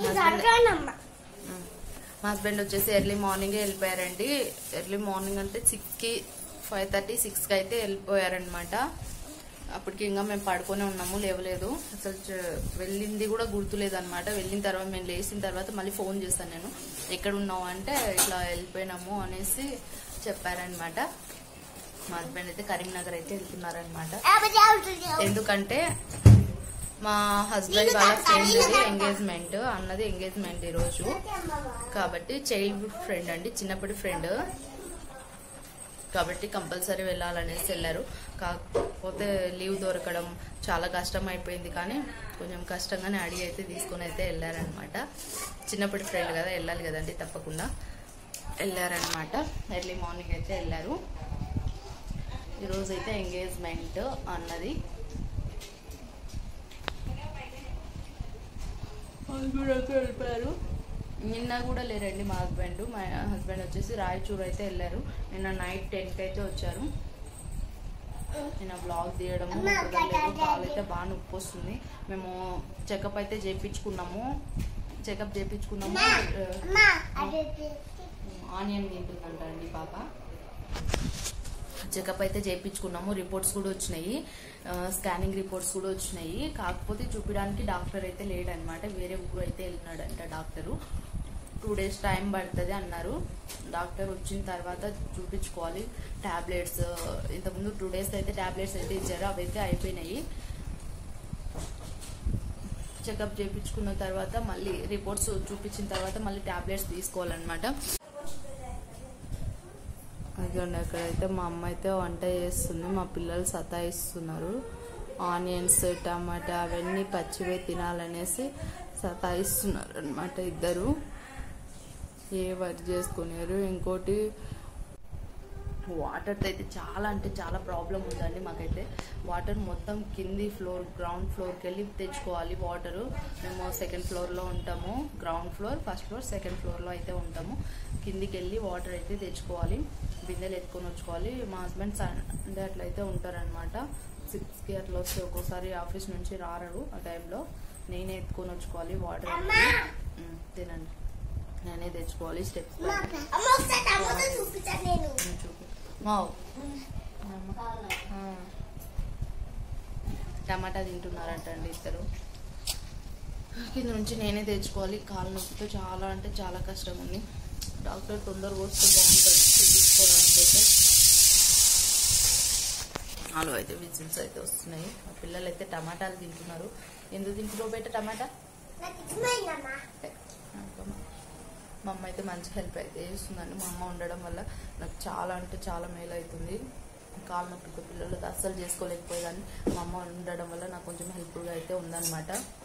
మా హస్బెండ్ వచ్చేసి ఎర్లీ మార్నింగే వెళ్ళిపోయారండి. ఎర్లీ మార్నింగ్ అంటే 6కి 5:30 6కి అయితే వెళ్ళిపోయారనమాట. అప్పటికి ఇంకా మేము పడుకొని ఉన్నాము, లేవలేదు. అసలు వెళ్ళింది కూడా గుర్తులేదు అనమాట. వెళ్ళిన తర్వాత మేము లేచిన తర్వాత మళ్ళీ ఫోన్ చేశాను నేను, ఎక్కడ ఉన్నావు అంటే ఇట్లా వెళ్ళిపోయినాము అనేసి చెప్పారనమాట. మా హస్బెండ్ అయితే కరీంనగర్ అయితే వెళ్తున్నారనమాట. ఎందుకంటే మా హస్బెండ్ వాళ్ళ ఫ్రెండ్ ఎంగేజ్మెంట్ అన్నది ఎంగేజ్మెంట్ ఈరోజు కాబట్టి, చైల్డ్హుడ్ ఫ్రెండ్ అండి, చిన్నప్పటి ఫ్రెండ్ కాబట్టి కంపల్సరీ వెళ్ళాలనేసి వెళ్ళారు. కాకపోతే లీవ్ దొరకడం చాలా కష్టం అయిపోయింది, కానీ కొంచెం కష్టంగానే అడిగి అయితే తీసుకుని అయితే వెళ్ళారనమాట. చిన్నప్పటి ఫ్రెండ్ కదా, వెళ్ళాలి కదండి, తప్పకుండా వెళ్ళారనమాట. ఎర్లీ మార్నింగ్ అయితే వెళ్ళారు. ఈరోజు అయితే ఎంగేజ్మెంట్ అన్నది వెళ్ళిపోయారు. నిన్న కూడా లేరండి మా హస్బెండ్ వచ్చేసి రాయచూరు అయితే వెళ్ళారు. నిన్న నైట్ 10కి అయితే వచ్చారు. నిన్న బ్లాగ్ తీయడము కుదరలేదు. కాలు అయితే బాగా నొప్పి వస్తుంది. మేము చెకప్ అయితే చేయించుకున్నాము. ఆనియన్ తింటుందంట అండి పాప. చెకప్ అయితే చేయించుకున్నాము. రిపోర్ట్స్ కూడా వచ్చినాయి, స్కానింగ్ రిపోర్ట్స్ కూడా వచ్చినాయి. కాకపోతే చూపించడానికి డాక్టర్ అయితే లేడనమాట, వేరే ఊరు అయితే వెళ్ళినాడంట డాక్టరు. 2 days టైం పడుతుంది అన్నారు. డాక్టర్ వచ్చిన తర్వాత చూపించుకోవాలి. టాబ్లెట్స్ ఇంతకుముందు 2 days అయితే టాబ్లెట్స్ అయితే ఇచ్చారు, అవైతే అయిపోయినాయి. చెకప్ చేయించుకున్న తర్వాత మళ్ళీ రిపోర్ట్స్ చూపించిన తర్వాత మళ్ళీ టాబ్లెట్స్ తీసుకోవాలన్నమాట. అదిగోండి అక్కడైతే మా అమ్మ అయితే వంట చేస్తుంది. మా పిల్లలు సతాయిస్తున్నారు. ఆనియన్స్ టమాటా అవన్నీ పచ్చివే తినాలనేసి సతాయిస్తున్నారు అనమాట ఇద్దరు. ఏ వర్క్ చేసుకున్నారు. ఇంకోటి వాటర్తో అయితే చాలా అంటే చాలా ప్రాబ్లం ఉందండి మాకైతే. వాటర్ మొత్తం కింది ఫ్లోర్ గ్రౌండ్ ఫ్లోర్కి వెళ్ళి తెచ్చుకోవాలి వాటరు. మేము 2nd floorలో ఉంటాము. Ground floor, 1st floor, 2nd floorలో అయితే ఉంటాము. కిందికి వెళ్ళి వాటర్ అయితే తెచ్చుకోవాలి, బిందెలు ఎత్తుకొని వచ్చుకోవాలి. మా హస్బెండ్ సండే అట్లయితే ఉంటారనమాట. 6కి అట్లా వస్తే ఒక్కోసారి ఆఫీస్ నుంచి రారు. ఆ టైంలో నేనే ఎత్తుకొని వచ్చుకోవాలి వాటర్. తినండి, నేనే తెచ్చుకోవాలి. స్టెప్స్ టమాటా తింటున్నారంట అండి ఇద్దరు. కింద నుంచి నేనే తెచ్చుకోవాలి. కాలు నొప్పితో చాలా అంటే చాలా కష్టం ఉంది. డాక్టర్ తొందరగా వస్తే బాగుంటుంది చూపించుకోవడానికి అయితే. నాలో అయితే విజిల్స్ అయితే వస్తున్నాయి. మా పిల్లలు అయితే టమాటాలు తింటున్నారు. ఎందుకు తింటున్నావు బయట టమాటా? మా అమ్మ అయితే మంచి హెల్ప్ అయితే చేస్తుందండి. మా అమ్మ ఉండడం వల్ల నాకు చాలా అంటే చాలా మేలు అవుతుంది. కాలు నొప్పితో పిల్లలు అస్సలు చేసుకోలేకపోయేదాన్ని. మా అమ్మ ఉండడం వల్ల నాకు కొంచెం హెల్ప్ఫుల్గా అయితే ఉందన్నమాట.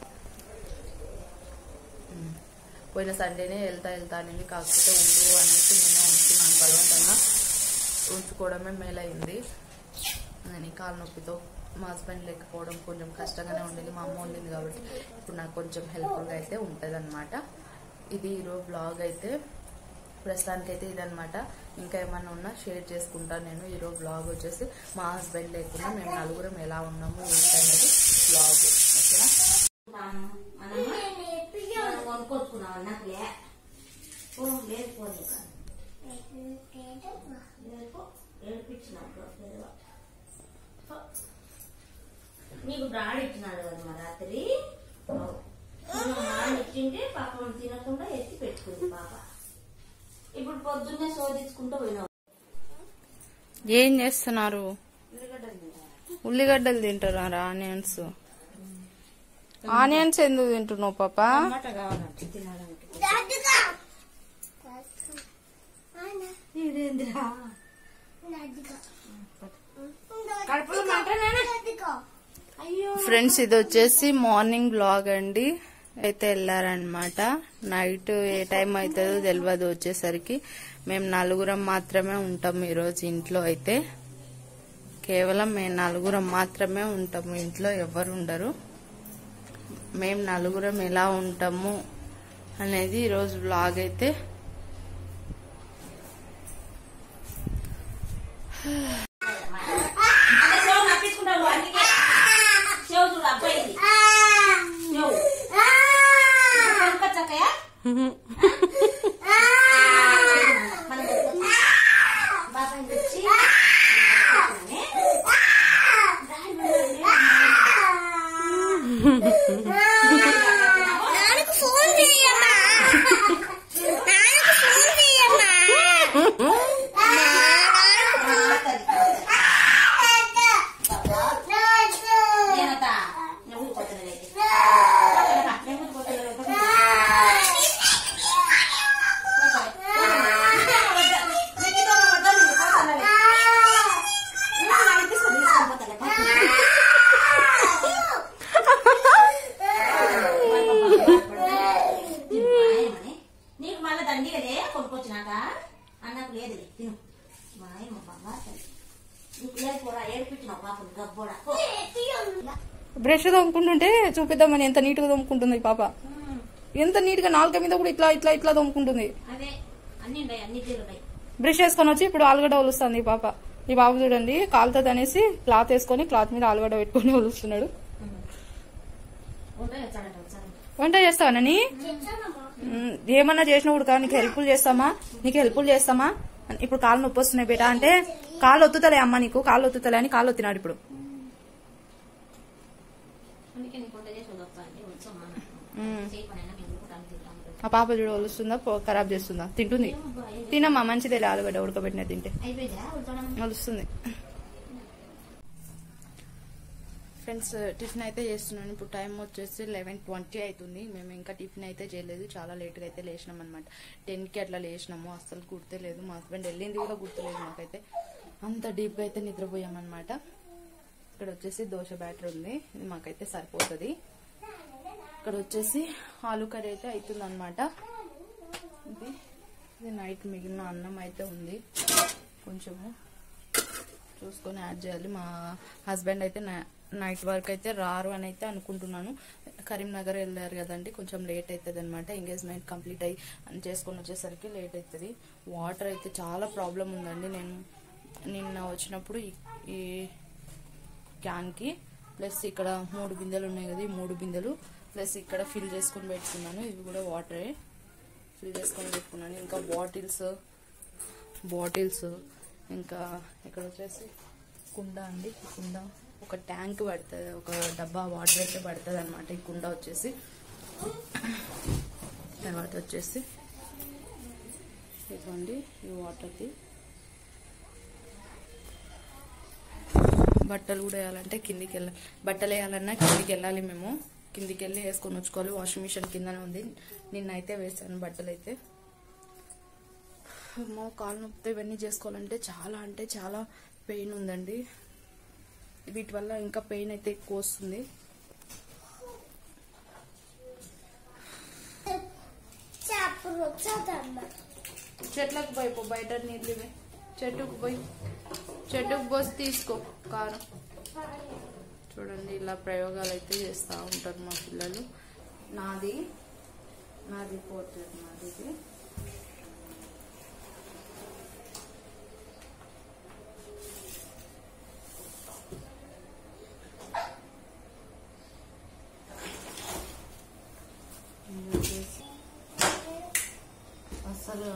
పోయిన సండేనే వెళ్తా అనేది, కాకపోతే ఉండు అనేసి నేను ఉంచుకున్నాను. బలవంతంగా ఉంచుకోవడమే మేలైంది. నేను కాలు నొప్పితో మా హస్బెండ్ లేకపోవడం కొంచెం కష్టంగానే ఉండేది. మా అమ్మ ఉండింది కాబట్టి ఇప్పుడు నాకు కొంచెం హెల్ప్ఫుల్గా అయితే ఉంటుంది అనమాట. ఇది ఈరోజు బ్లాగ్ అయితే ప్రస్తుతానికైతే ఇదనమాట. ఇంకా ఏమన్నా ఉన్నా షేర్ చేసుకుంటాను నేను. ఈరోజు బ్లాగ్ వచ్చేసి మా హస్బెండ్ లేకుండా మేము నలుగురం ఎలా ఉన్నాము ఏంటనేది బ్లాగ్. నీకు బ్రాడ్ ఇచ్చినాడు కదా మా రాత్రి, ఇచ్చింటే పాపం తినకుండా ఎత్తి పెట్టుకుంది పాప. ఇప్పుడు పొద్దున్నే శోధించుకుంటూ పోయినావు. ఏం చేస్తున్నారు? ఉల్లిగడ్డలు తింటున్నారా? ఆనియన్స్ ఎందుకు తింటున్నావు పాప? కావాలంటే తినడానికి. ఫ్రెండ్స్ ఇది వచ్చేసి మార్నింగ్ బ్లాగ్ అండి. అయితే వెళ్ళారనమాట. నైట్ ఏ టైం అవుతుందో తెలియదు వచ్చేసరికి. మేము నలుగురం మాత్రమే ఉంటాము ఈరోజు ఇంట్లో. అయితే కేవలం మేము నలుగురం మాత్రమే ఉంటాము ఇంట్లో, ఎవరు ఉండరు. మేము నలుగురం ఎలా ఉంటాము అనేది ఈరోజు బ్లాగ్ అయితే. కయా బాబాయ్ వచ్చి నీకు మళ్ళీ దండి కదే కొనుక్కొచ్చినాక అన్నకు లేదు తిను మాయమ్మ బాబా నీకు లేదు పోరా ఏడిపించినావు పాపం గబ్బోడా బ్రష్ తోముకుంటుంటే చూపిద్దామని ఎంత నీట్ గా తోముకుంటుంది పాప. ఎంత నీట్ గా నాలుక మీద కూడా ఇట్లా ఇట్లా ఇట్లా తోముకుంటుంది. అదే అన్ని ఉన్నాయి, అన్ని తీరున్నాయి. బ్రష్ వేసుకొని వచ్చి ఇప్పుడు ఆలుగడ్డ ఒలుస్తుంది ఈ పాప. ఈ బాబు చూడండి కాలుతుంది అనేసి క్లాత్ వేసుకొని క్లాత్ మీద ఆలుగడ్డ పెట్టుకొని ఒలుస్తున్నాడు. వంట చేస్తావా నని? ఏమన్నా చేసినప్పుడు కానీ నీకు హెల్ప్ఫుల్ చేస్తామా ఇప్పుడు కాళ్ళు నొప్పి వస్తున్నాయి బేటా అంటే కాళ్ళు ఒత్తుతలే అమ్మ నీకు కాళ్ళు ఒత్తుతలే అని కాళ్ళు ఒత్తినాడు ఇప్పుడు. ఆ పాప చూడ ఒలుస్తుందా ఖరాబ్ చేస్తుందా? తింటుంది. తినమ్మా మంచిదే ఆలుగడ్డ ఉడకబెట్టిన తింటే ఒలుస్తుంది. ఫ్రెండ్స్ టిఫిన్ అయితే చేస్తున్నాను. ఇప్పుడు టైం వచ్చేసి 11:20 అవుతుంది. మేము ఇంకా టిఫిన్ అయితే చేయలేదు. చాలా లేట్గా అయితే లేచినాం అనమాట. 10కి అట్లా లేచినాము. అస్సలు గుర్తులేదు. మా హస్బెండ్ వెళ్ళింది కూడా గుర్తులేదు మాకైతే. అంత డీప్గా అయితే నిద్రపోయామన్నమాట. ఇక్కడ వచ్చేసి దోశ బ్యాటర్ ఉంది. ఇది మాకైతే సరిపోతుంది. ఇక్కడ వచ్చేసి ఆలు కర్రీ అయితే అవుతుంది అనమాట. ఇది నైట్ మిగిలిన అన్నం అయితే ఉంది. కొంచెము చూసుకొని యాడ్ చేయాలి. మా హస్బెండ్ అయితే నైట్ వర్క్ అయితే రారు అని అయితే అనుకుంటున్నాను. కరీంనగర్ వెళ్ళారు కదండి, కొంచెం లేట్ అవుతుంది అనమాట. ఎంగేజ్మెంట్ కంప్లీట్ అయ్యి చేసుకొని వచ్చేసరికి లేట్ అవుతుంది. వాటర్ అయితే చాలా ప్రాబ్లం ఉందండి. నేను నిన్న వచ్చినప్పుడు ఈ క్యాన్కి ప్లస్ ఇక్కడ 3 బిందెలు ఉన్నాయి కదా, ఈ 3 బిందెలు ప్లస్ ఇక్కడ ఫిల్ చేసుకొని పెట్టుకున్నాను. ఇవి కూడా వాటరే ఫిల్ చేసుకొని పెట్టుకున్నాను. ఇంకా బాటిల్స్ ఇంకా ఇక్కడ వచ్చేసి కుండ అండి. కుండ ఒక ట్యాంక్ పడుతుంది, ఒక డబ్బా వాటర్ అయితే పడుతుంది అనమాట. ఈ కుండ వచ్చేసి తర్వాత వచ్చేసి ఇదిగోండి ఈ వాటర్ది. బట్టలు కూడా వేయాలంటే కిందికి వెళ్ళాలి. బట్టలు వేయాలన్నా కిందికి వెళ్ళాలి. మేము కిందికి వెళ్ళి వేసుకొని వచ్చుకోవాలి. వాషింగ్ మిషన్ కిందనే ఉంది. నిన్నైతే వేసాను బట్టలు అయితే. మా కాలు నొప్పి ఇవన్నీ చేసుకోవాలంటే చాలా అంటే చాలా పెయిన్ ఉందండి. వీటి వల్ల ఇంకా పెయిన్ అయితే ఎక్కువ వస్తుంది. చెట్లకు పోయి బయట నీళ్ళు చెట్టుకు పోసి తీసుకో కారం. చూడండి ఇలా ప్రయోగాలు అయితే చేస్తూ ఉంటారు మా పిల్లలు. నాది పోర్ట్రేట్ నాది. అస్సలు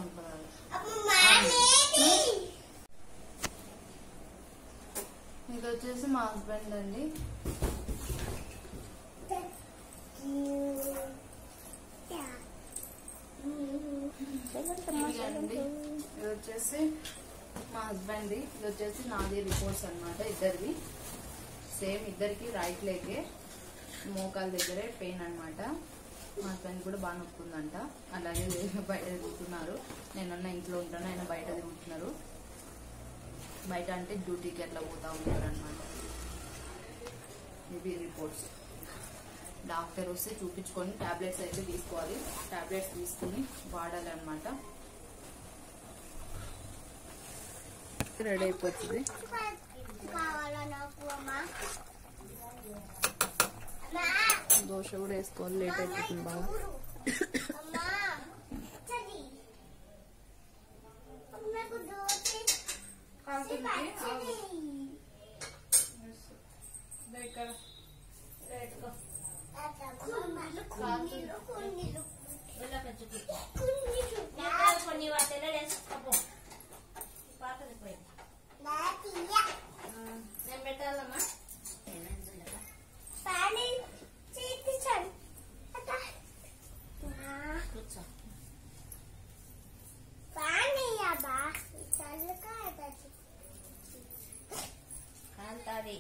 ఇది వచ్చేసి మా హస్బెండ్ అండి. ఇది వచ్చేసి మా హస్బెండ్. ఇది వచ్చేసి నాది రిపోర్ట్స్ అనమాట. ఇద్దరివి సేమ్. ఇద్దరికి రైట్ లెగ్ మోకాల దగ్గరే పెయిన్ అనమాట. మా హస్బెండ్ కూడా బాగా నొప్పుందంట. అలాగే బయట తిరుగుతున్నారు. నేనన్నా ఇంట్లో ఉంటాను, ఆయన బయట తిరుగుతున్నారు. బయట అంటే డ్యూటీకి అట్లా పోతా ఉంటారు అనమాట. ఇవి రిపోర్ట్స్. డాక్టర్ వస్తే చూపించుకొని టాబ్లెట్స్ అయితే తీసుకోవాలి. టాబ్లెట్స్ తీసుకుని వాడాలి అనమాట. రెడీ అయిపోతుంది. దోశ కూడా వేసుకోవాలి. లేట్ అయిపోతుంది బాగా. కొన్ని వాటిలో వేసుకోపో పాతది పోయింది నేను పెట్టాలమ్మా కూర్చో కాంతాది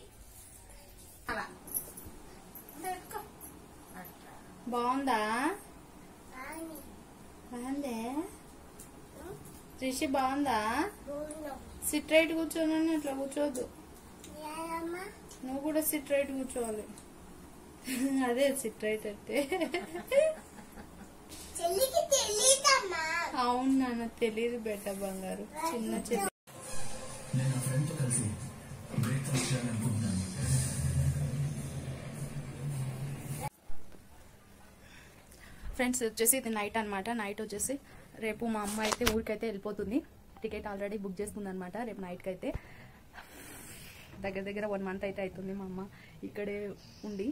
బాగుందా బాగుందే రిషి బాగుందా సిట్ రైట్ కూర్చోనని అట్లా కూర్చోవద్దు నువ్వు కూడా సిట్ రైట్ కూర్చోవాలి అదే సిట్ రైట్ అంటే అవును నాన్న తెలియదు బెట్ట బంగారు చిన్న చిన్న నేను నా ఫ్రెండ్తో కలిసి బ్రేక్ఫాస్ట్ చేయాలనుకుంటున్నాను. ఫ్రెండ్స్ వచ్చేసి ఇది నైట్ అనమాట. నైట్ వచ్చేసి రేపు మా అమ్మ అయితే ఊరికైతే వెళ్ళిపోతుంది. టికెట్ ఆల్రెడీ బుక్ చేసుకుంది అనమాట. రేపు నైట్కి అయితే దగ్గర దగ్గర 1 month అయితే అవుతుంది మా అమ్మ ఇక్కడే ఉండి.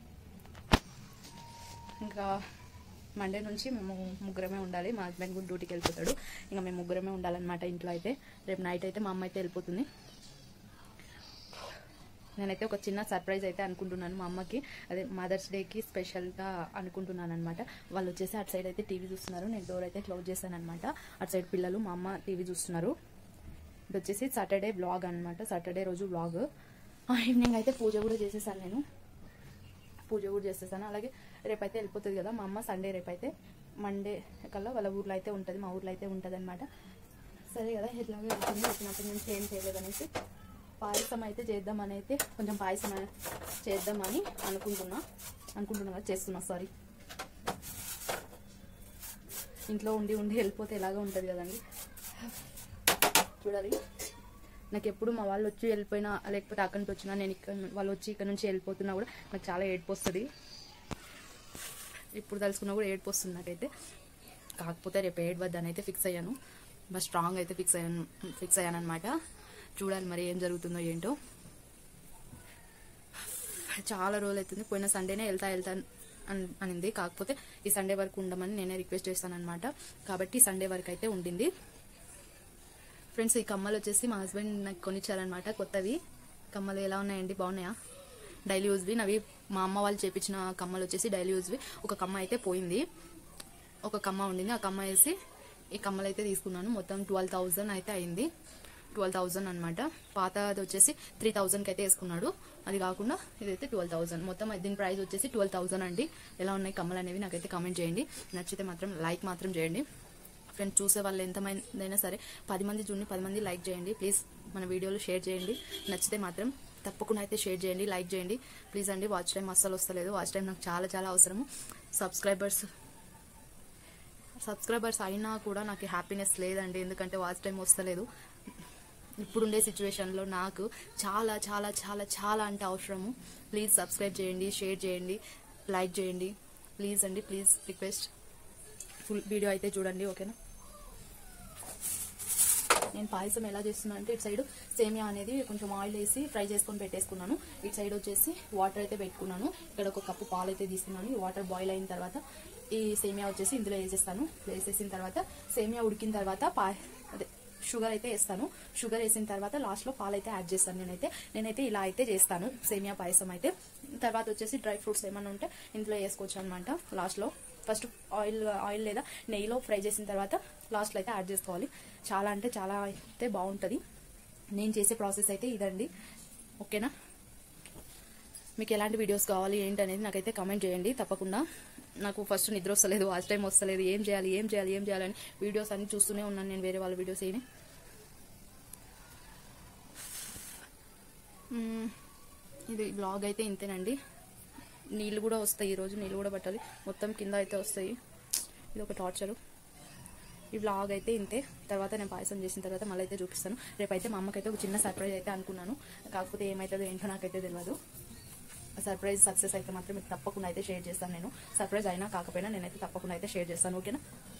ఇంకా మండే నుంచి మేము ముగ్గురమే ఉండాలి. మా హస్బెండ్ కూడా డ్యూటీకి వెళ్ళిపోతాడు. ఇంకా మేము ముగ్గురమే ఉండాలన్నమాట ఇంట్లో అయితే. రేపు నైట్ అయితే మా అమ్మ అయితే వెళ్ళిపోతుంది. నేనైతే ఒక చిన్న సర్ప్రైజ్ అయితే అనుకుంటున్నాను మా అమ్మకి. అదే మదర్స్ డేకి స్పెషల్గా అనుకుంటున్నాను అనమాట. వాళ్ళు వచ్చేసి అటు సైడ్ అయితే టీవీ చూస్తున్నారు. నేను డోర్ అయితే క్లోజ్ చేశాను అనమాట. అటు సైడ్ పిల్లలు మా అమ్మ టీవీ చూస్తున్నారు. ఇది వచ్చేసి సాటర్డే బ్లాగ్ అనమాట. సాటర్డే రోజు బ్లాగ్. ఈవినింగ్ అయితే పూజ కూడా చేసేసాను నేను. పూజ కూడా చేసేసాను. అలాగే రేపైతే వెళ్ళిపోతుంది కదా మా అమ్మ. సండే రేపైతే మండే కల్లా వాళ్ళ ఊర్లో అయితే ఉంటుంది. మా ఊర్లో అయితే ఉంటుంది అనమాట. సరే కదా ఎట్లాగో వెళ్తుంది. వచ్చినప్పటి నుంచి ఏం చేయలేదనేసి పాయసం అయితే చేద్దామని అయితే కొంచెం పాయసం చేద్దామని అనుకుంటున్నా కదా చేస్తున్నా. సారీ, ఇంట్లో ఉండి వెళ్ళిపోతే ఎలాగో ఉంటుంది కదండి. చూడాలి. నాకు ఎప్పుడు మా వాళ్ళు వచ్చి వెళ్ళిపోయినా లేకపోతే అక్కడి నుంచి వచ్చినా నేను వాళ్ళు వచ్చి ఇక్కడ నుంచి వెళ్ళిపోతున్నా కూడా నాకు చాలా ఏడుపు వస్తుంది. ఇప్పుడు తలుచుకున్నా కూడా ఏడుపు వస్తుంది నాకైతే. కాకపోతే రేపు ఏడవద్దని అయితే ఫిక్స్ అయ్యాను. బాగా స్ట్రాంగ్ అయితే ఫిక్స్ అయ్యాను అనమాట. చూడాలి మరి ఏం జరుగుతుందో ఏంటో. చాలా రోజులు అవుతుంది. పోయిన సండేనే వెళ్తా అనింది. కాకపోతే ఈ సండే వరకు ఉండమని నేనే రిక్వెస్ట్ చేస్తాను అనమాట. కాబట్టి సండే వరకు అయితే ఉండింది. ఫ్రెండ్స్, ఈ కమ్మలు వచ్చేసి మా హస్బెండ్ నాకు కొనిచ్చారనమాట. కొత్తవి కమ్మలు ఎలా ఉన్నాయండి? బాగున్నాయా? డైలీ యూజ్వి నవి. మా అమ్మ వాళ్ళు చేపించిన కమ్మలు వచ్చేసి డైలీ యూజ్వి. ఒక కమ్మ అయితే పోయింది, ఒక కమ్మ ఉండింది. ఆ కమ్మ వేసి ఈ కమ్మలు అయితే తీసుకున్నాను. మొత్తం 12,000 అయితే అయింది. 12,000 అనమాట. పాతది వచ్చేసి 3,000కి అయితే వేసుకున్నాడు. అది కాకుండా ఇదైతే 12,000. మొత్తం దీని ప్రైస్ వచ్చేసి 12,000 అండి. ఎలా ఉన్నాయి కమ్మలు అనేవి నాకైతే కామెంట్ చేయండి. నచ్చితే మాత్రం లైక్ మాత్రం చేయండి. ఫ్రెండ్స్, చూసే వాళ్ళు ఎంతమంది అయినా సరే 10 మంది చూడండి, 10 మంది లైక్ చేయండి ప్లీజ్. మన వీడియోలు షేర్ చేయండి. నచ్చితే మాత్రం తప్పకుండా అయితే షేర్ చేయండి, లైక్ చేయండి ప్లీజ్ అండి. వాచ్ టైం అస్సలు వస్తలేదు. వాచ్ టైం నాకు చాలా చాలా అవసరము. సబ్స్క్రైబర్స్ అయినా కూడా నాకు హ్యాపీనెస్ లేదండి. ఎందుకంటే వాచ్ టైం వస్తలేదు. ఇప్పుడుండే సిచ్యువేషన్లో నాకు చాలా చాలా చాలా చాలా అంటే అవసరము. ప్లీజ్ సబ్స్క్రైబ్ చేయండి, షేర్ చేయండి, లైక్ చేయండి ప్లీజ్ అండి. Please request. ఫుల్ వీడియో అయితే చూడండి, ఓకేనా? నేను పాయసం ఎలా చేస్తున్నా అంటే, ఇటు సైడ్ సేమియా అనేది కొంచెం ఆయిల్ వేసి ఫ్రై చేసుకొని పెట్టేసుకున్నాను. ఇటు సైడ్ వచ్చేసి వాటర్ అయితే పెట్టుకున్నాను. ఇక్కడ ఒక కప్పు పాలు అయితే తీసుకున్నాను. ఈ వాటర్ బాయిల్ అయిన తర్వాత ఈ సేమియా వచ్చేసి ఇందులో వేసేస్తాను. వేసేసిన తర్వాత సేమియా ఉడికిన తర్వాత అదే షుగర్ అయితే వేస్తాను. షుగర్ వేసిన తర్వాత లాస్ట్లో పాలు అయితే యాడ్ చేస్తాను. నేనైతే ఇలా అయితే చేస్తాను సేమియా పాయసం అయితే. తర్వాత వచ్చేసి డ్రై ఫ్రూట్స్ ఏమైనా ఉంటే ఇందులో వేసుకోవచ్చు అనమాట. లాస్ట్లో ఫస్ట్ ఆయిల్ లేదా నెయ్యిలో ఫ్రై చేసిన తర్వాత లాస్ట్లో అయితే యాడ్ చేసుకోవాలి. చాలా అంటే చాలా అయితే బాగుంటుంది. నేను చేసే ప్రాసెస్ అయితే ఇదండి, ఓకేనా? మీకు ఎలాంటి వీడియోస్ కావాలి ఏంటి అనేది నాకైతే కామెంట్ చేయండి తప్పకుండా. నాకు ఫస్ట్ నిద్ర వస్తలేదు, వాచ్ టైం వస్తలేదు. ఏం చేయాలి అని వీడియోస్ అన్ని చూస్తూనే ఉన్నాను నేను, వేరే వాళ్ళ వీడియోస్ ఏమి. ఇది బ్లాగ్ అయితే ఇంతేనండి. నీళ్ళు కూడా వస్తాయి, ఈరోజు నీళ్ళు కూడా పట్టాలి. మొత్తం కింద అయితే వస్తాయి. ఇది ఒక టార్చరు. ఈ బ్లాగ్ అయితే ఇంతే. తర్వాత నేను పాయసం చేసిన తర్వాత మళ్ళీ అయితే చూపిస్తాను. రేపైతే మా అమ్మకైతే ఒక చిన్న సర్ప్రైజ్ అయితే అనుకున్నాను. కాకపోతే ఏమవుతుందో ఏంటో నాకైతే తెలియదు. సర్ప్రైజ్ సక్సెస్ అయితే మాత్రం మీకు తప్పకుండా అయితే షేర్ చేస్తాను నేను. సర్ప్రైజ్ అయినా కాకపోయినా నేనైతే తప్పకుండా అయితే షేర్ చేస్తాను, ఓకేనా?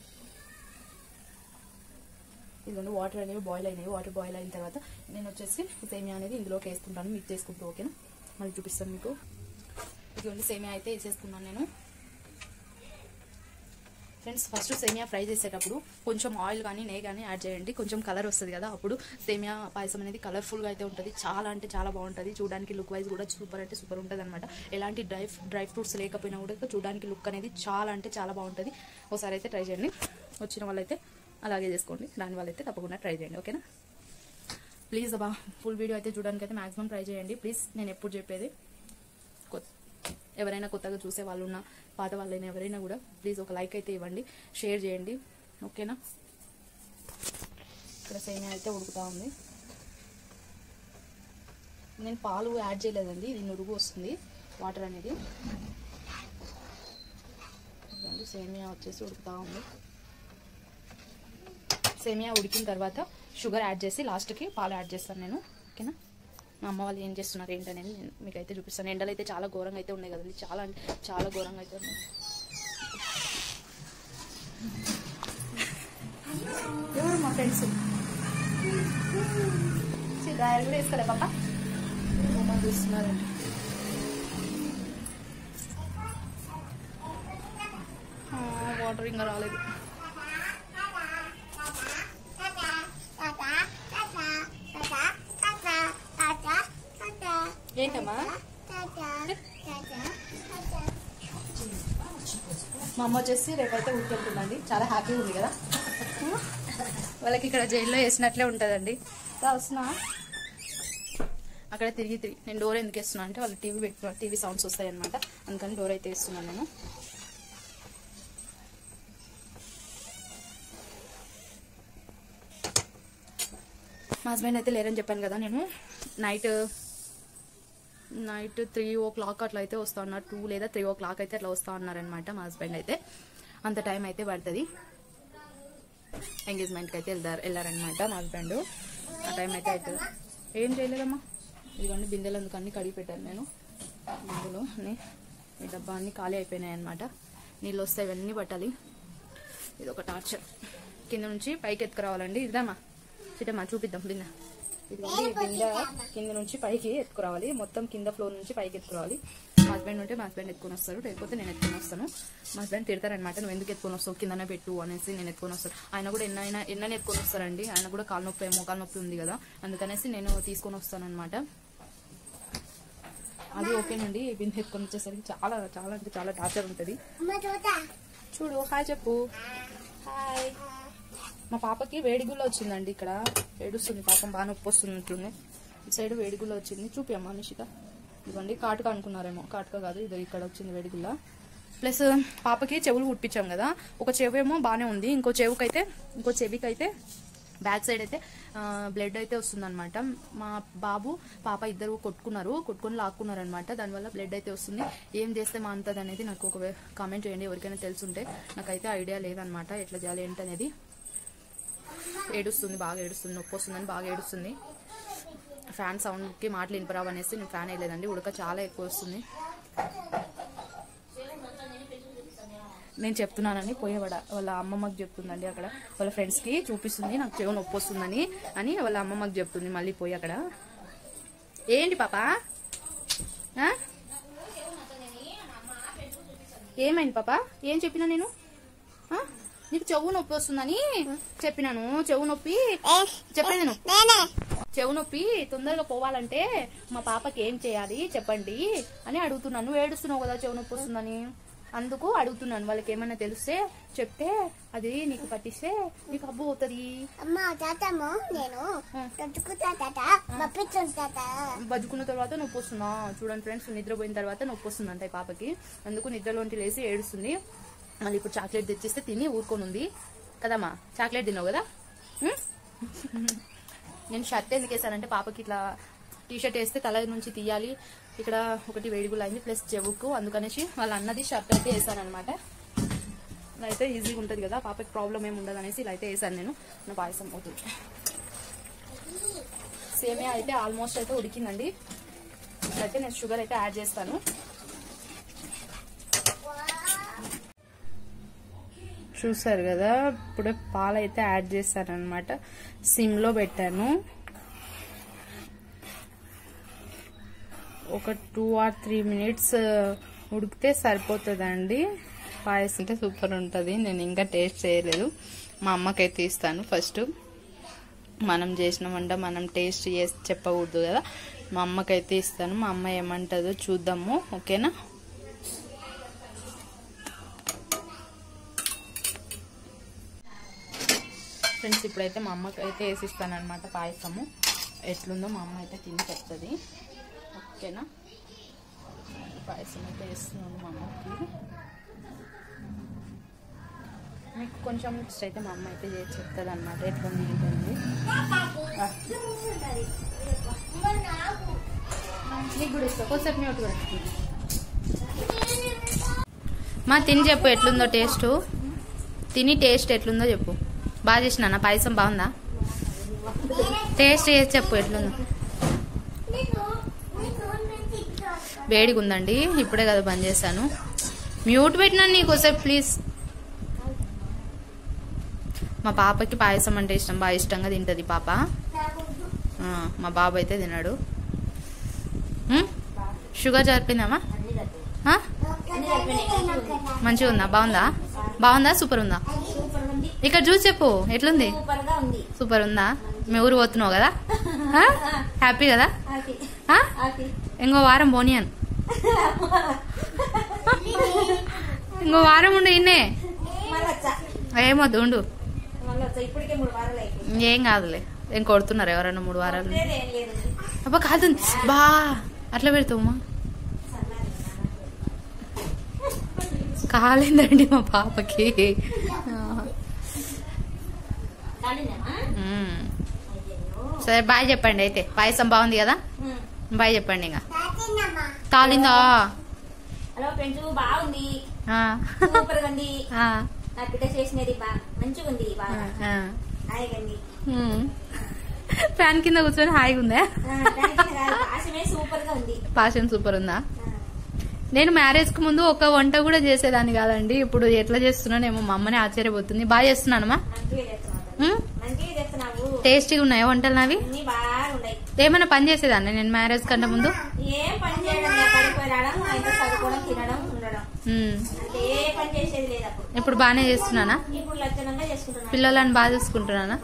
ఇదిగోండి వాటర్ అనేవి బాయిల్ అయినాయి. వాటర్ బాయిల్ అయిన తర్వాత నేను వచ్చేసి సేమియా అనేది ఇందులోకి వేసుకుంటాను, మిక్స్ చేసుకుంటూ, ఓకేనా? మళ్ళీ చూపిస్తాను మీకు. ఇదిగోండి సేమియా అయితే వేసేసుకున్నాను నేను. ఫ్రెండ్స్ ఫస్ట్ సేమియా ఫ్రై చేసేటప్పుడు కొంచెం ఆయిల్ కానీ నెయ్యి కానీ యాడ్ చేయండి, కొంచెం కలర్ వస్తుంది కదా, అప్పుడు సేమియా పాయసం అనేది కలర్ఫుల్గా అయితే ఉంటుంది. చాలా అంటే చాలా బాగుంటుంది. చూడడానికి లుక్ వైజ్ కూడా సూపర్ అంటే సూపర్ ఉంటుంది అనమాట. ఎలాంటి డ్రై ఫ్రూట్స్ లేకపోయినా కూడా చూడడానికి లుక్ అనేది చాలా అంటే చాలా బాగుంటుంది. ఒకసారి అయితే ట్రై చేయండి. వచ్చిన వాళ్ళైతే అలాగే చేసుకోండి, రాని వాళ్ళైతే తప్పకుండా ట్రై చేయండి. ఓకేనా? ప్లీజ్ అబ్బా ఫుల్ వీడియో అయితే చూడడానికి అయితే మాక్సిమం ట్రై చేయండి ప్లీజ్. నేను ఎప్పుడు చెప్పేది, ఎవరైనా కొత్తగా చూసే వాళ్ళు ఉన్నా, పాత వాళ్ళైనా ఎవరైనా కూడా ప్లీజ్ ఒక లైక్ అయితే ఇవ్వండి, షేర్ చేయండి. ఓకేనా? ఇక్కడ సేమియా అయితే ఉడుకుతా ఉంది. నేను పాలు యాడ్ చేయలేదండి, ఇది నురుగు వస్తుంది వాటర్ అనేది. సేమియా వచ్చేసి ఉడుకుతా ఉంది. సేమియా ఉడికిన తర్వాత షుగర్ యాడ్ చేసి లాస్ట్కి పాలు యాడ్ చేస్తాను నేను. ఓకేనా? మా అమ్మ వాళ్ళు ఏం చేస్తున్నారు ఏంటనేది మీకు అయితే చూపిస్తాను. ఎండలు అయితే చాలా ఘోరంగా అయితే ఉన్నాయి కదండి, చాలా అంటే చాలా ఘోరంగా అయితే ఉన్నాయి. ఎవరు మా ఫ్రెండ్స్ గాయలు కూడా వేసుకోలే పాప, అమ్మ చూస్తున్నారండి. వాటర్ ఇంకా రాలేదు. ఏంటమ్మా? మా అమ్మ వచ్చేసి రేపైతే ఊరికెళ్తుందండి. చాలా హ్యాపీగా ఉంది కదా వాళ్ళకి. ఇక్కడ జైల్లో వేసినట్లే ఉంటుందండి. వస్తున్నా అక్కడ తిరిగి నేను డోర్ ఎందుకు వేస్తున్నా అంటే వాళ్ళు టీవీ పెట్టుకున్నారు, టీవీ సౌండ్స్ వస్తాయి అనమాట, అందుకని డోర్ అయితే వేస్తున్నాను నేను. మా హస్బెండ్ అయితే లేరని చెప్పాను కదా నేను. నైట్ 3 o'clock అట్లా అయితే వస్తా ఉన్నారు, 2 లేదా 3 o'clock అయితే అట్లా వస్తా ఉన్నారనమాట మా హస్బెండ్ అయితే. అంత టైం అయితే పడుతుంది. ఎంగేజ్మెంట్కి అయితే వెళ్ళారనమాట మా హస్బెండ్. ఆ టైం అయితే అవుతుంది. ఏం చేయలేదమ్మా, ఇవన్నీ బిందెలు అందుకన్నీ కడిగి పెట్టాను నేను. బిందెలు ఈ డబ్బా అన్నీ ఖాళీ అయిపోయినాయి అనమాట. నీళ్ళు వస్తే ఇవన్నీ పట్టాలి. ఇది ఒక టార్చర్. కింద నుంచి పైకి ఎత్తుకురావాలండి. ఇదామా చిటమ్మా చూపిద్దాం బిందె. ఇదిగోండి బిందె కింద నుంచి పైకి ఎత్తుకురావాలి, మొత్తం కింద ఫ్లోర్ నుంచి పైకి ఎత్తుకురావాలి. మా హస్బెండ్ ఉంటే మా హస్బెండ్ ఎత్తుకొని వస్తారు, లేకపోతే నేను ఎత్తుకొని వస్తాను. మా హస్బెండ్ తిడతారనమాట, నువ్వు ఎందుకు ఎత్తుకొని వస్తావు, కిందనే పెట్టు అనేసి నేను ఎత్తుకొని వస్తాను. ఆయన కూడా ఎన్నైనా ఎత్తుకొని వస్తారండి. ఆయన కూడా కాలు నొప్పి మోకాలు నొప్పి ఉంది కదా, అందుకనేసి నేను తీసుకొని వస్తాను అనమాట. అది ఓకేనండి. బిందె ఎత్తుకొని వచ్చేసరికి చాలా చాలా అంటే చాలా టార్చర్ ఉంటుంది. చూడు హాయ్ చెప్పు. హాయ్. మా పాపకి వేడిగుల్లో వచ్చిందండి. ఇక్కడ ఏడుస్తుంది పాపం, బాగా నొప్పి వస్తున్నట్టుంది. ఈ సైడ్ వేడిగుల్లో వచ్చింది. చూపియమ్మా నిషిత. ఇదిగోండి కాటుక అనుకున్నారేమో, కాటుక కాదు, ఇది ఇక్కడ వచ్చింది వేడిగుల్ల. ప్లస్ పాపకి చెవులు కుట్టించాం కదా, ఒక చెవు ఏమో బాగానే ఉంది, ఇంకో చెవికి అయితే బ్యాక్ సైడ్ అయితే బ్లడ్ అయితే వస్తుంది అనమాట. మా బాబు పాప ఇద్దరు కొట్టుకొని లాక్కున్నారు అనమాట. దానివల్ల బ్లడ్ అయితే వస్తుంది. ఏం చేస్తే మానుతుంది అనేది నాకు ఒక కామెంట్ చేయండి, ఎవరికైనా తెలుసుంటే. నాకైతే ఐడియా లేదనమాట ఎట్లా చేయాలి ఏంటనేది. ఏడుస్తుంది, బాగా ఏడుస్తుంది, నొప్పి వస్తుందని బాగా ఏడుస్తుంది. ఫ్యాన్ సౌండ్కి మాటలు వినపరావు అనేసి నేను ఫ్యాన్ వేయలేదండి, ఉడక చాలా ఎక్కువ వస్తుంది. నేను చెప్తున్నానని పోయేవాడ వాళ్ళ అమ్మమ్మకి చెప్తుందండి. అక్కడ వాళ్ళ ఫ్రెండ్స్కి చూపిస్తుంది నాకు చెవు నొప్పి వస్తుందని అని వాళ్ళ అమ్మమ్మకి చెప్తుంది. మళ్ళీ పోయి అక్కడ ఏంటి పాప ఏమైంది పాప, ఏం చెప్పినా నేను? నీకు చెవు నొప్పి వస్తుందని చెప్పినాను. చెవు నొప్పి చెప్పేది నేను. చెవు నొప్పి తొందరగా పోవాలంటే మా పాపకి ఏం చేయాలి చెప్పండి అని అడుగుతున్నాను. నువ్వు ఏడుస్తున్నావు కదా చెవు నొప్పి వస్తుందని, అందుకు అడుగుతున్నాను. వాళ్ళకి ఏమైనా తెలిస్తే చెప్తే అది నీకు పట్టిస్తే నీకు అబ్బు అవుతుంది. బతుకున్న తర్వాత నొప్పి వస్తుందా? చూడండి ఫ్రెండ్స్, నిద్రపోయిన తర్వాత నొప్పి వస్తుందంట పాపకి. అందుకు నిద్రలోంటి లేసి ఏడుస్తుంది. మళ్ళీ ఇప్పుడు చాక్లెట్ తెచ్చిస్తే తిని ఊరుకొని ఉంది కదమ్మా. చాక్లెట్ తిన్నావు కదా. నేను షర్ట్ ఎందుకు వేసానంటే పాపకి ఇట్లా టీషర్ట్ వేస్తే తల నుంచి తీయాలి, ఇక్కడ ఒకటి వేడిగులు అయింది ప్లస్ చెవుకు, అందుకనేసి వాళ్ళ అన్నది షర్ట్ అయితే వేసాను అనమాట. ఇలా అయితే ఈజీగా ఉంటుంది కదా, పాపకి ప్రాబ్లం ఏమి ఉండదు అనేసి ఇలా అయితే వేసాను నేను. నా పాయసం అవుతుంది. సేమియా అయితే ఆల్మోస్ట్ అయితే ఉడికిందండి. ఇట్లయితే నేను షుగర్ అయితే యాడ్ చేస్తాను. చూసారు కదా, ఇప్పుడే పాలు అయితే యాడ్ చేస్తాను అనమాట. సిమ్లో పెట్టాను. ఒక 2 or 3 minutes ఉడికితే సరిపోతుందండి. పాయసం అంటే సూపర్ ఉంటుంది. నేను ఇంకా టేస్ట్ చేయలేదు. మా అమ్మకైతే ఇస్తాను. ఫస్ట్ మనం చేసిన వంట మనం టేస్ట్ చేసి చెప్పకూడదు కదా. మా అమ్మకైతే ఇస్తాను. మా అమ్మ ఏమంటుందో చూద్దాము. ఓకేనా? ఫ్రెండ్స్, ఇప్పుడైతే మా అమ్మకి అయితే వేసిస్తాను అనమాట పాయసము. ఎట్లుందో మా అమ్మ అయితే తిని చెప్తుంది. ఓకేనా? పాయసం అయితే వేస్తున్నాను మా అమ్మకి. మీకు కొంచెం నెక్స్ట్ అయితే మా అమ్మ అయితే చేసి చెప్తుంది అనమాట ఎట్లుంది ఏంటంది. నీకు కూడా ఇస్తా కొద్దిసేపు మ్యూట్ కూడా. మా తిని చెప్పు ఎట్లుందో టేస్ట్. తిని టేస్ట్ ఎట్లుందో చెప్పు. బాగా చేసినా పాయసం బాగుందా? టేస్ట్ చేసి చెప్పు ఎట్లుందో. వేడిగా ఉందండి. ఇప్పుడే కదా బంద్ చేశాను. మ్యూట్ పెట్టినాను నీకోసేపు ప్లీజ్. మా పాపకి పాయసం అంటే ఇష్టం. బాగా ఇష్టంగా తింటది పాప. మా బాబు అయితే తిన్నాడు. షుగర్ జరిపిందమ్మా? మంచిగా ఉందా? బాగుందా? బాగుందా? సూపర్ ఉందా? ఇక్కడ చూసి చెప్పు ఎట్లుంది. సూపర్ ఉందా? మీ ఊరు పోతున్నావు కదా? హ్యాపీ కదా? ఇంకో వారం పోనీయను. ఇంకో వారం ఉండు. ఇన్నే ఏమొద్దు ఉండు. ఏం కాదులే. ఏం కొడుతున్నారు ఎవరన్నా 3 వారాలు? అబ్బా కాదు బా అట్లా పెడతావమ్మా. కాలేదండి మా పాపకి. సరే బాయ్ చెప్పండి అయితే. పాయసం బాగుంది కదా? బాయ్ చెప్పండి. ఇంకా కాలిందా? హలో ఫ్రెండ్స్, బాగుంది. సూపర్ గా ఉంది. నా బిడ్డ చేసినది మంచిగా ఉంది. ఫ్యాన్ కింద కూర్చొని హాయిగా ఉందా? సూపర్ గా ఉంది. పాయసం సూపర్ ఉందా? నేను మ్యారేజ్ కు ముందు ఒక వంట కూడా చేసేదాన్ని కాదండి. ఇప్పుడు ఎట్లా చేస్తున్నానేమో మా అమ్మనే ఆశ్చర్యపోతుంది. బాగా చేస్తున్నానమ్మా? టేస్టీగా ఉన్నాయా వంటలు నావి? ఏమైనా పని చేసేదాన్ని నేను మ్యారేజ్ కంటే ముందు? ఇప్పుడు బాగానే చేస్తున్నానా? పిల్లలను బాగా చూసుకుంటున్నానా?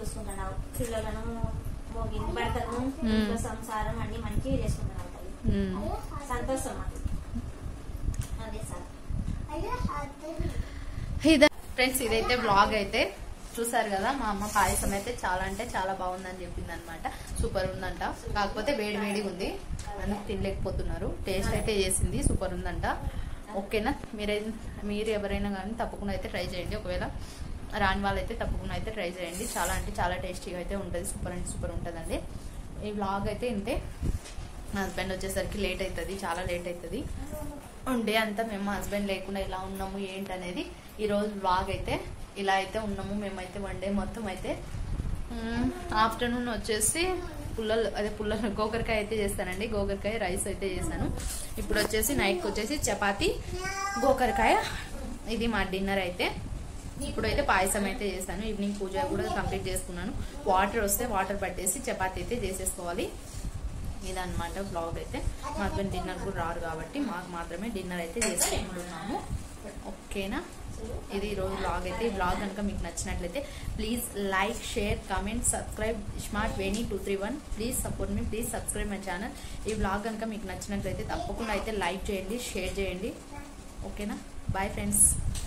ఫ్రెండ్స్, ఇదైతే బ్లాగ్ అయితే చూసారు కదా. మా అమ్మ పాయసం అయితే చాలా అంటే చాలా బాగుందని చెప్పింది అనమాట. సూపర్ ఉందంట. కాకపోతే వేడి వేడిగా ఉంది, అందుకు తినలేకపోతున్నారు. టేస్ట్ అయితే చేసింది, సూపర్ ఉందంట. ఓకేనా? మీరు ఎవరైనా కానీ తప్పకుండా అయితే ట్రై చేయండి. ఒకవేళ రాని వాళ్ళైతే తప్పకుండా అయితే ట్రై చేయండి. చాలా అంటే చాలా టేస్టీగా అయితే ఉంటుంది. సూపర్ అంటే సూపర్ ఉంటుందండి. ఈ వ్లాగ్ అయితే ఇంతే. మా హస్బెండ్ వచ్చేసరికి లేట్ అవుతుంది, చాలా లేట్ అవుతుంది. డే అంతా మేము మా హస్బెండ్ లేకుండా ఇలా ఉన్నాము ఏంటనేది ఈరోజు వ్లాగ్ అయితే ఇలా అయితే ఉన్నాము మేమైతే. వన్ డే మొత్తం అయితే ఆఫ్టర్నూన్ వచ్చేసి పుల్లలు గోకరకాయ అయితే చేస్తానండి. గోకరకాయ రైస్ అయితే చేశాను. ఇప్పుడు వచ్చేసి నైట్కి వచ్చేసి చపాతి గోకరకాయ. ఇది మా డిన్నర్ అయితే. ఇప్పుడైతే పాయసం అయితే చేశాను. ఈవినింగ్ పూజ కూడా కంప్లీట్ చేసుకున్నాను. వాటర్ వస్తే వాటర్ పట్టేసి చపాతి అయితే చేసేసుకోవాలి. ఇదన్నమాట బ్లాగ్ అయితే. మా హస్బెండ్ డిన్నర్ కూడా రారు కాబట్టి మాకు మాత్రమే డిన్నర్ అయితే చేసుకుంటున్నాము. ఓకేనా? ఇది ఈరోజు బ్లాగ్ అయితే. ఈ బ్లాగ్ కనుక మీకు నచ్చినట్లయితే please like, share, comment, subscribe smart Veni 231. Please support me, please subscribe my channel. ఈ బ్లాగ్ కనుక మీకు నచ్చినట్లయితే తప్పకుండా అయితే లైక్ చేయండి, షేర్ చేయండి. ఓకేనా? Bye friends.